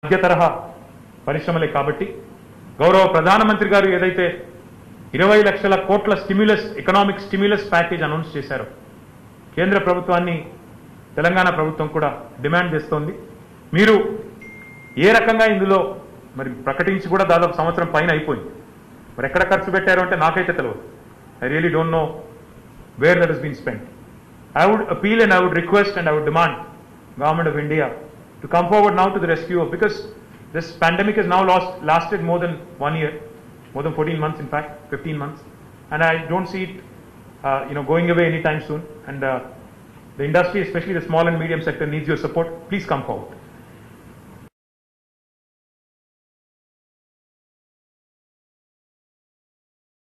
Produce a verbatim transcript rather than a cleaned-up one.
మధ్య తరహా పరిశ్రమలే కాబట్టి గౌరవ ప్రధానమంత్రి గారు ఏదైతే ఇరవై లక్షల కోట్ల stimulus economic stimulus package announce చేశారో కేంద్ర ప్రభుత్వాన్ని తెలంగాణ ప్రభుత్వం కూడా డిమాండ్ చేస్తోంది. మీరు ఏ రకంగా ఇందులో మరి ప్రకటించి కూడా దాదాపు సంవత్సరం పైన అయిపోయింది. మరి ఎక్కడ ఖర్చు పెట్టారు అంటే నాకైతే తెలియదు. I really don't know where that has been spent. I would appeal and I would request and I would demand Government of India to come forward now to the rescue of, because this pandemic has now lost, lasted more than one year, more than fourteen months in fact, fifteen months, and I don't see it uh, you know, going away anytime soon, and uh, the industry, especially the small and medium sector, needs your support. Please come forward.